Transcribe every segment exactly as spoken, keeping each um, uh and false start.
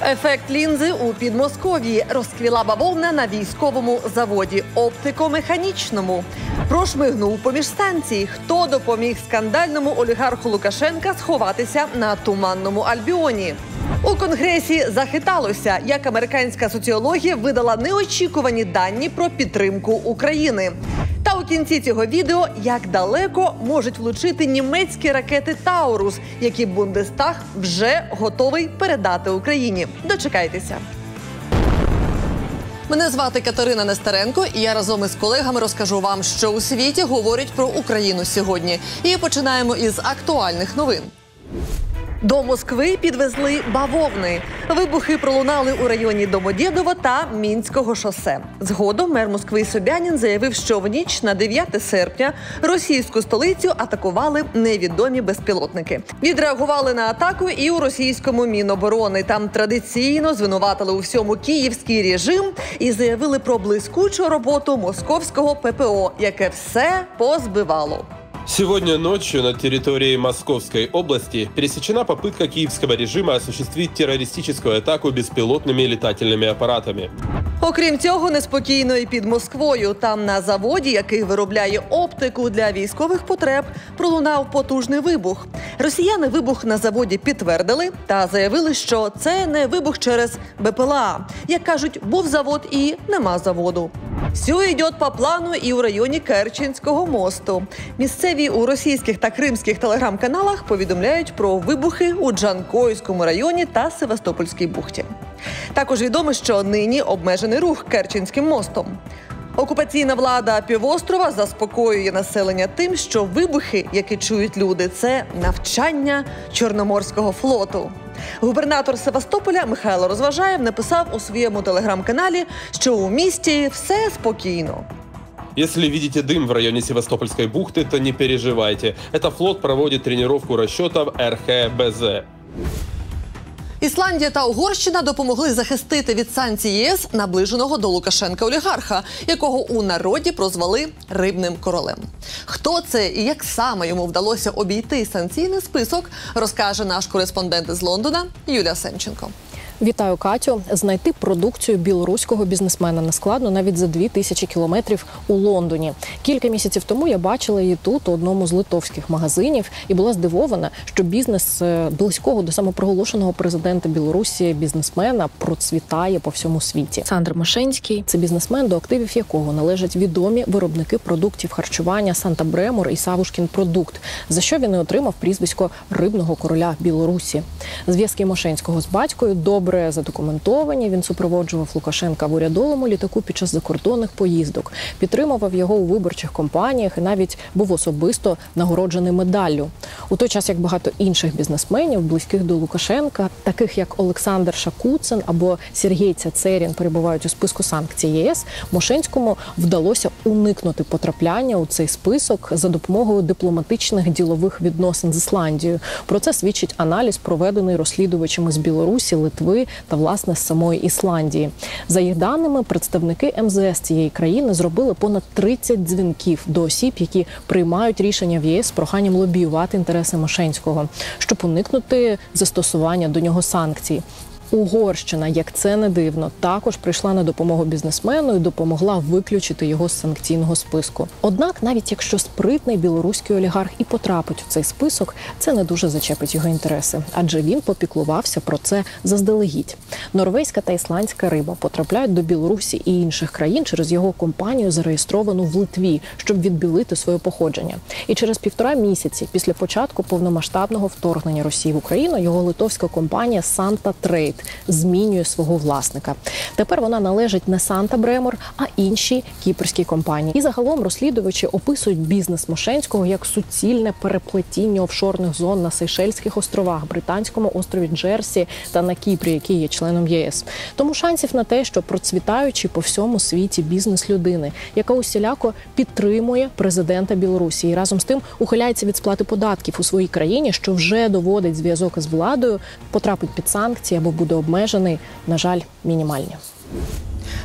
Ефект лінзи у Підмосков'ї. Розквіла бавовна на військовому заводі оптико-механічному. Прошмигнув поміж станцій. Хто допоміг скандальному олігарху Лукашенка сховатися на Туманному Альбіоні? У Конгресі захиталося, як американська соціологія видала неочікувані дані про підтримку України. Та у кінці цього відео, як далеко можуть влучити німецькі ракети «Таурус», які Бундестаг вже готовий передати Україні. Дочекайтеся. Мене звати Катерина Нестеренко, і я разом із колегами розкажу вам, що у світі говорять про Україну сьогодні. І починаємо із актуальних новин. До Москви підвезли бавовни. Вибухи пролунали у районі Домодєдово та Мінського шосе. Згодом мер Москви Собянін заявив, що в ніч на дев'яте серпня російську столицю атакували невідомі безпілотники. Відреагували на атаку і у російському Міноборони. Там традиційно звинуватили у всьому київський режим і заявили про блискучу роботу московського ППО, яке все позбивало. Сегодня ночью на территории Московской области пересечена попытка киевского режима осуществить террористическую атаку беспилотными летательными аппаратами. Окрім цього, неспокійно і під Москвою. Там на заводі, який виробляє оптику для військових потреб, пролунав потужний вибух. Росіяни вибух на заводі підтвердили та заявили, що це не вибух через БПЛА. Як кажуть, був завод і нема заводу. Все йде по плану і у районі Керченського мосту. Місцеві у російських та кримських телеграм-каналах повідомляють про вибухи у Джанкойському районі та Севастопольській бухті. Також відомо, що нині обмежений рух Керченським мостом. Окупаційна влада півострова заспокоює населення тим, що вибухи, які чують люди, це навчання Чорноморського флоту. Губернатор Севастополя Михайло Розважаєв написав у своєму телеграм-каналі, що у місті все спокійно. Если видите дым в районе Севастопольской бухты, то не переживайте. Это флот проводит тренировку расчетов эр ха бэ зэ. Ісландія та Угорщина допомогли захистити від санкцій ЄС наближеного до Лукашенка олігарха, якого у народі прозвали «рибним королем». Хто це і як саме йому вдалося обійти санкційний список, розкаже наш кореспондент з Лондона Юлія Семченко. Вітаю, Катю. Знайти продукцію білоруського бізнесмена нескладно навіть за дві тисячі кілометрів у Лондоні. Кілька місяців тому я бачила її тут, у одному з литовських магазинів, і була здивована, що бізнес близького до самопроголошеного президента Білорусі бізнесмена процвітає по всьому світі. Олександр Мошенський – це бізнесмен, до активів якого належать відомі виробники продуктів харчування Санта Бремор і Савушкін Продукт, за що він і отримав прізвисько «рибного короля Білорусі». Зв'язки Мошенського з батькою добре задокументовані. Він супроводжував Лукашенка в урядовому літаку під час закордонних поїздок, підтримував його у виборчих кампаніях і навіть був особисто нагороджений медаллю. У той час, як багато інших бізнесменів, близьких до Лукашенка, таких як Олександр Шакуцин або Сергій Цяцерін, перебувають у списку санкцій ЄС, Мошенському вдалося уникнути потрапляння у цей список за допомогою дипломатичних ділових відносин з Ісландією. Про це свідчить аналіз, проведений розслідувачами з Білорусі, Литви та, власне, з самої Ісландії. За їх даними, представники ем зе ес цієї країни зробили понад тридцять дзвінків до осіб, які приймають рішення в ЄС з проханням лобіювати інтереси Мошенського, щоб уникнути застосування до нього санкцій. Угорщина, як це не дивно, також прийшла на допомогу бізнесмену і допомогла виключити його з санкційного списку. Однак, навіть якщо спритний білоруський олігарх і потрапить у цей список, це не дуже зачепить його інтереси, адже він попіклувався про це заздалегідь. Норвезька та ісландська риба потрапляють до Білорусі і інших країн через його компанію, зареєстровану в Литві, щоб відбілити своє походження. І через півтора місяці після початку повномасштабного вторгнення Росії в Україну його литовська компанія «Санта Трейд» змінює свого власника. Тепер вона належить не Санта Бремор, а іншій кіпрській компанії. І загалом розслідувачі описують бізнес Мошенського як суцільне переплетіння офшорних зон на Сейшельських островах, Британському острові Джерсі та на Кіпрі, який є членом ЄС. Тому шансів на те, що процвітаючий по всьому світі бізнес людини, яка усіляко підтримує президента Білорусі і разом з тим ухиляється від сплати податків у своїй країні, що вже доводить зв'язок із владою, потрапить під санкції або буде обмежений, на жаль, мінімальні.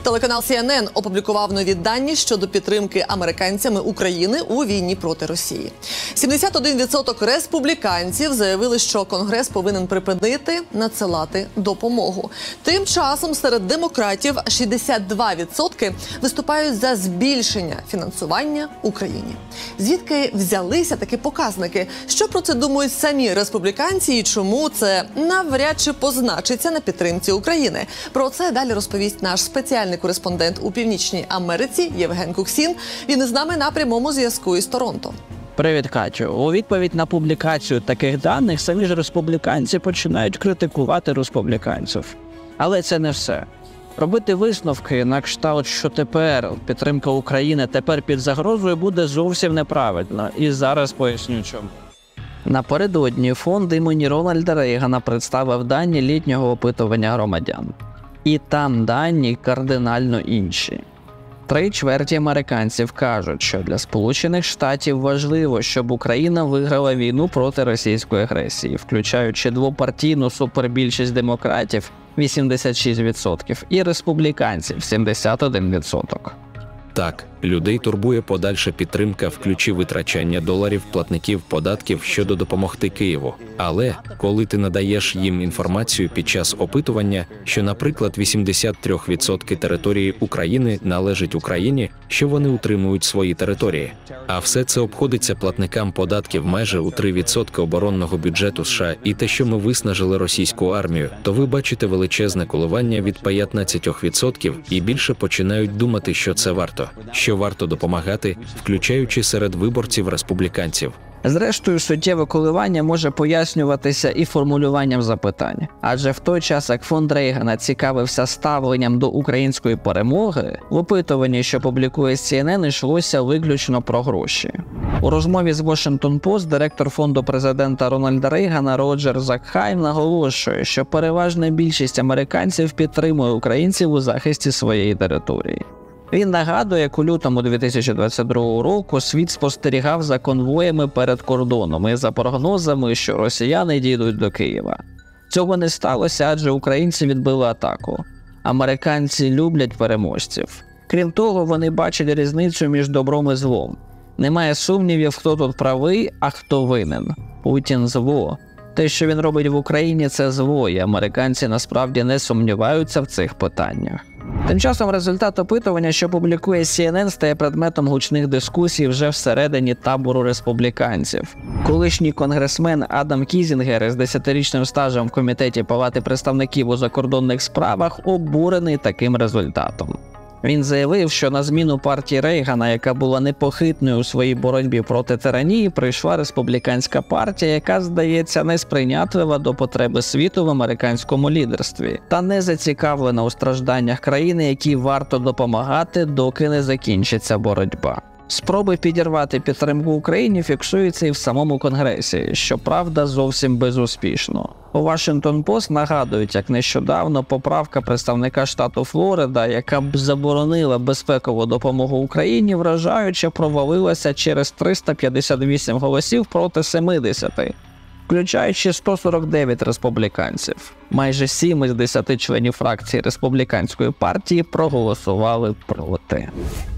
Телеканал Сі Ен Ен опублікував нові дані щодо підтримки американцями України у війні проти Росії. сімдесят один відсоток республіканців заявили, що Конгрес повинен припинити надсилати допомогу. Тим часом серед демократів шістдесят два відсотки виступають за збільшення фінансування Україні. Звідки взялися такі показники? Що про це думають самі республіканці і чому це навряд чи позначиться на підтримці України? Про це далі розповість наш спеціальний кореспондент у Північній Америці Євген Куксін. Він із нами на прямому зв'язку із Торонто. Привіт, Катю. У відповідь на публікацію таких даних самі ж республіканці починають критикувати республіканців. Але це не все. Робити висновки на кшталт, що тепер підтримка України тепер під загрозою, буде зовсім неправильно. І зараз поясню чому. Напередодні фонд імені Рональда Рейгана представив дані літнього опитування громадян. І там дані кардинально інші. Три чверті американців кажуть, що для Сполучених Штатів важливо, щоб Україна виграла війну проти російської агресії, включаючи двопартійну супербільшість демократів – вісімдесят шість відсотків і республіканців – сімдесят один відсоток. Так, людей турбує подальша підтримка в ключі витрачання доларів платників податків щодо допомогти Києву. Але, коли ти надаєш їм інформацію під час опитування, що, наприклад, вісімдесят три відсотки території України належить Україні, що вони утримують свої території, а все це обходиться платникам податків майже у три відсотки оборонного бюджету США і те, що ми виснажили російську армію, то ви бачите величезне коливання від п'ятнадцять відсотків і більше починають думати, що це варто. Що варто допомагати, включаючи серед виборців республіканців. Зрештою, суттєве коливання може пояснюватися і формулюванням запитань. Адже в той час, як фонд Рейгана цікавився ставленням до української перемоги, в опитуванні, що публікує Сі Ен Ен, йшлося виключно про гроші. У розмові з Washington Post директор фонду президента Рональда Рейгана Роджер Закхайм наголошує, що переважна більшість американців підтримує українців у захисті своєї території. Він нагадує, як у лютому дві тисячі двадцять другого року світ спостерігав за конвоями перед кордоном і за прогнозами, що росіяни дійдуть до Києва. Цього не сталося, адже українці відбили атаку. Американці люблять переможців. Крім того, вони бачать різницю між добром і злом. Немає сумнівів, хто тут правий, а хто винен. Путін – зло. Те, що він робить в Україні – це зло, і американці насправді не сумніваються в цих питаннях. Тим часом результат опитування, що публікує Сі Ен Ен, стає предметом гучних дискусій вже всередині табору республіканців. Колишній конгресмен Адам Кізінгер із десятирічним стажем в Комітеті Палати представників у закордонних справах обурений таким результатом. Він заявив, що на зміну партії Рейгана, яка була непохитною у своїй боротьбі проти тиранії, прийшла республіканська партія, яка, здається, не сприйнятлива до потреби світу в американському лідерстві та не зацікавлена у стражданнях країни, якій варто допомагати, доки не закінчиться боротьба. Спроби підірвати підтримку Україні фіксуються і в самому Конгресі, щоправда, зовсім безуспішно. У Washington Post нагадують, як нещодавно поправка представника штату Флорида, яка б заборонила безпекову допомогу Україні, вражаюче провалилася через триста п'ятдесят вісім голосів проти семидесяти, включаючи сто сорок дев'ять республіканців. Майже сім із десяти членів фракції республіканської партії проголосували проти.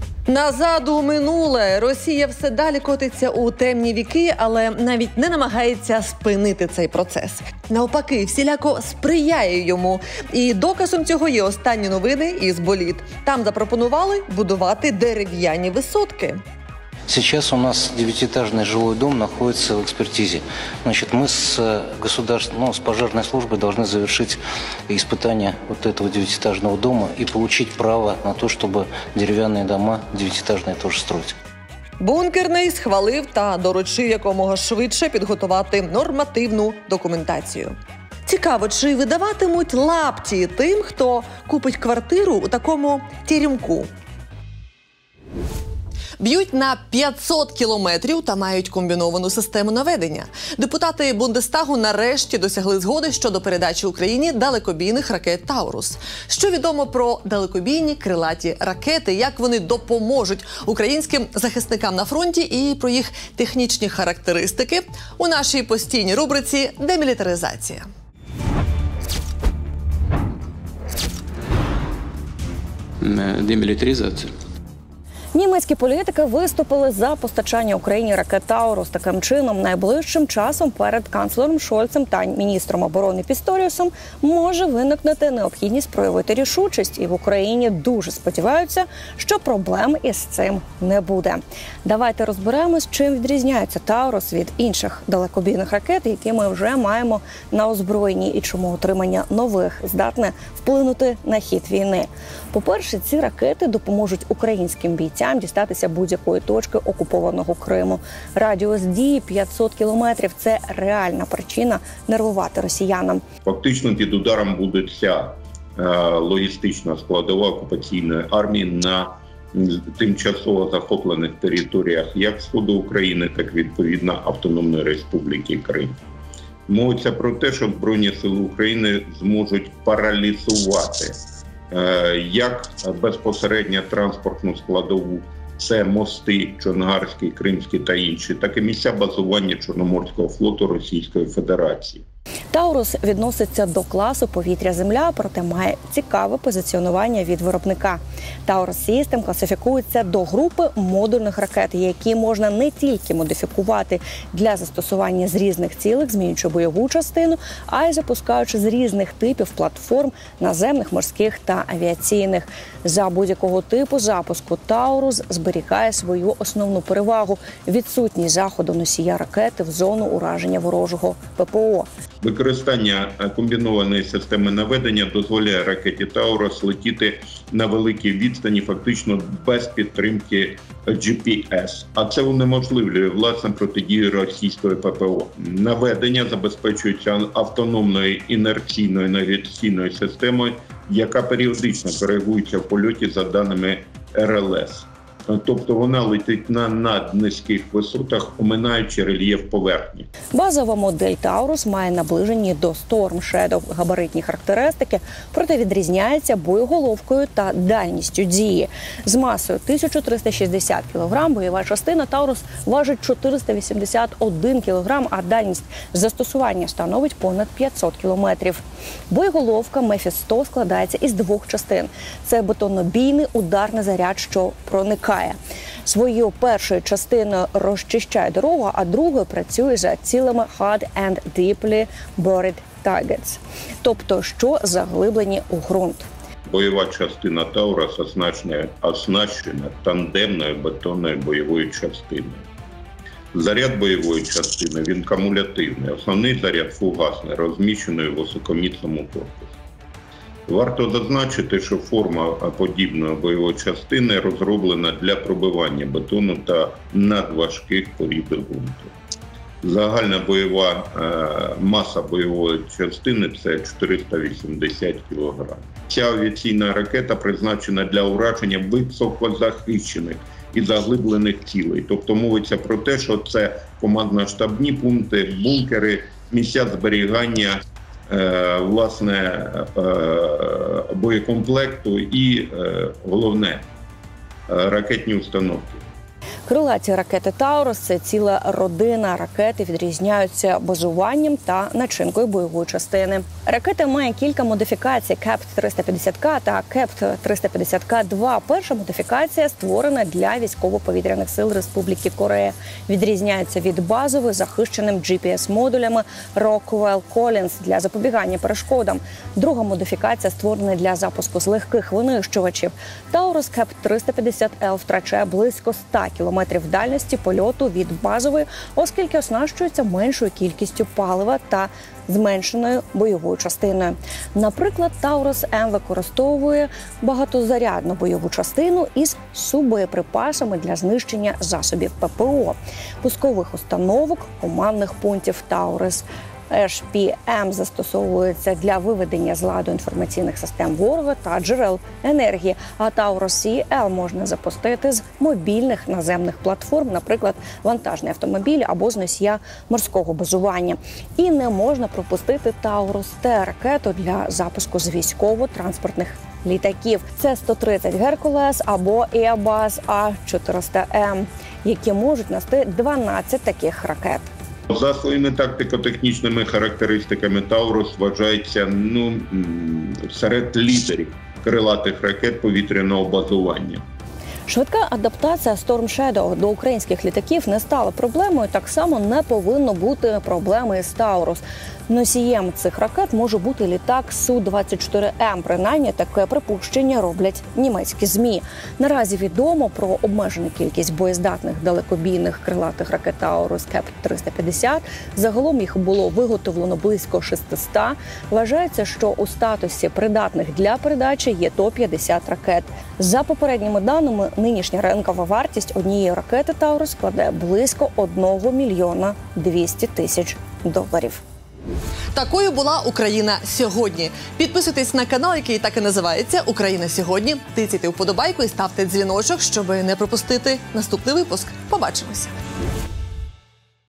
Назад у минуле. Росія все далі котиться у темні віки, але навіть не намагається спинити цей процес. Навпаки, всіляко сприяє йому. І доказом цього є останні новини із боліт. Там запропонували будувати дерев'яні висотки. Сейчас у нас девятиэтажный жилой дом находится в экспертизе. Значит, мы с государств... ну, с пожарной службой должны завершить испытание вот этого девятиэтажного дома и получить право на то, чтобы деревянные дома девятиэтажные тоже строить. Бункерний схвалив та доручив якомога швидше підготувати нормативну документацію. Цікаво, чи видаватимуть лапті тим, хто купить квартиру у такому теремку? Б'ють на п'ятсот кілометрів та мають комбіновану систему наведення. Депутати Бундестагу нарешті досягли згоди щодо передачі Україні далекобійних ракет «Таурус». Що відомо про далекобійні крилаті ракети, як вони допоможуть українським захисникам на фронті і про їх технічні характеристики у нашій постійній рубриці «Демілітаризація». демилитаризации. Німецькі політики виступили за постачання Україні ракет «Таурус». Таким чином, найближчим часом перед канцлером Шольцем та міністром оборони Пісторіусом може виникнути необхідність проявити рішучість. І в Україні дуже сподіваються, що проблем із цим не буде. Давайте розберемось, чим відрізняється «Таурус» від інших далекобійних ракет, які ми вже маємо на озброєнні, і чому отримання нових здатне вплинути на хід війни. По-перше, ці ракети допоможуть українським бійцям дістатися будь-якої точки окупованого Криму. Радіус дії п'ятсот кілометрів – це реальна причина нервувати росіянам. Фактично під ударом буде ця е, логістична складова окупаційної армії на тимчасово захоплених територіях як Сходу України, так відповідно Автономної Республіки Крим. Мовиться про те, що Збройні Сили України зможуть паралізувати як безпосередньо транспортну складову, це мости Чонгарський, Кримський та інші, так і місця базування Чорноморського флоту Російської Федерації. «Таурус» відноситься до класу повітря-земля, проте має цікаве позиціонування від виробника. «Таурус Систем» класифікується до групи модульних ракет, які можна не тільки модифікувати для застосування з різних цілей, змінюючи бойову частину, а й запускаючи з різних типів платформ наземних, морських та авіаційних. За будь-якого типу запуску «Таурус» зберігає свою основну перевагу – відсутність заходу носія ракети в зону ураження ворожого ППО. Використання комбінованої системи наведення дозволяє ракеті «Таурус» летіти на великій відстані, фактично без підтримки джі пі ес. А це унеможливлює, власне, протидію російської ППО. Наведення забезпечується автономною інерційною навігаційною системою, яка періодично коригується в польоті за даними ер ел ес. Тобто вона летить на наднизьких висотах, оминаючи рельєф поверхні. Базова модель «Таурус» має наближені до Storm Shadow габаритні характеристики, проте відрізняється боєголовкою та дальністю дії. З масою тисяча триста шістдесят кілограм бойова частина «Таурус» важить чотириста вісімдесят один кілограм, а дальність застосування становить понад п'ятсот кілометрів. Боєголовка «Мефісто» складається із двох частин. Це бетонобійний ударний заряд, що проникає. Своєю першою частиною розчищає дорогу, а другою працює за цілями hard and deeply buried targets, тобто що заглиблені у ґрунт. Бойова частина «Таурус» оснащена тандемною бетонною бойовою частиною. Заряд бойової частини він кумулятивний, основний заряд фугасний, розміщений у високоміцному корпусі. Варто зазначити, що форма подібної бойової частини розроблена для пробивання бетону та надважких порід ґрунту. Загальна бойова маса бойової частини – це чотириста вісімдесят кілограмів. Ця авіаційна ракета призначена для ураження високозахищених і заглиблених цілей. Тобто мовиться про те, що це командно-штабні пункти, бункери, місця зберігання власне боєкомплекту і, головне, ракетні установки. Крилаті ракети «Таурус» – це ціла родина. Ракети відрізняються базуванням та начинкою бойової частини. Ракета має кілька модифікацій – кепт триста п'ятдесят ка та кепт триста п'ятдесят ка два. Перша модифікація створена для військово-повітряних сил Республіки Корея. Відрізняється від базової захищеним джі пі ес-модулями Rockwell Collins для запобігання перешкодам. Друга модифікація створена для запуску з легких винищувачів. «Таурус кепт триста п'ятдесят ел» втрачає близько ста кілометрів дальності польоту від базової, оскільки оснащується меншою кількістю палива та зменшеною бойовою частиною. Наприклад, «Таурус М» використовує багатозарядну бойову частину із субоєприпасами для знищення засобів ППО, пускових установок, командних пунктів. «Таурус еш пі ем» застосовується для виведення з ладу інформаційних систем ворога та джерел енергії, а «Таурус сі ел» можна запустити з мобільних наземних платформ, наприклад, вантажний автомобіль або з носія морського базування. І не можна пропустити «Таурус Т» ракету для запуску з військово-транспортних літаків. Це сто тридцять «Геркулес» або Airbus а чотириста ем, які можуть нести дванадцять таких ракет. За своїми тактико-технічними характеристиками «Таурус» вважається ну, серед лідерів крилатих ракет повітряного базування. Швидка адаптація Storm Shadow до українських літаків не стала проблемою. Так само не повинно бути проблеми з Таурус. Носієм цих ракет може бути літак Су двадцять чотири М. Принаймні таке припущення роблять німецькі ЗМІ. Наразі відомо про обмежену кількість боєздатних далекобійних крилатих ракет Таурус Кеп триста п'ятдесят. Загалом їх було виготовлено близько шістсот. Вважається, що у статусі придатних для передачі є сто п'ятдесят ракет. За попередніми даними, нинішня ринкова вартість однієї ракети Таурус складає близько одного мільйона двісті тисяч доларів. Такою була Україна сьогодні. Підписуйтесь на канал, який так і називається «Україна сьогодні». Тицяйте вподобайку і ставте дзвіночок, щоб не пропустити наступний випуск. Побачимося!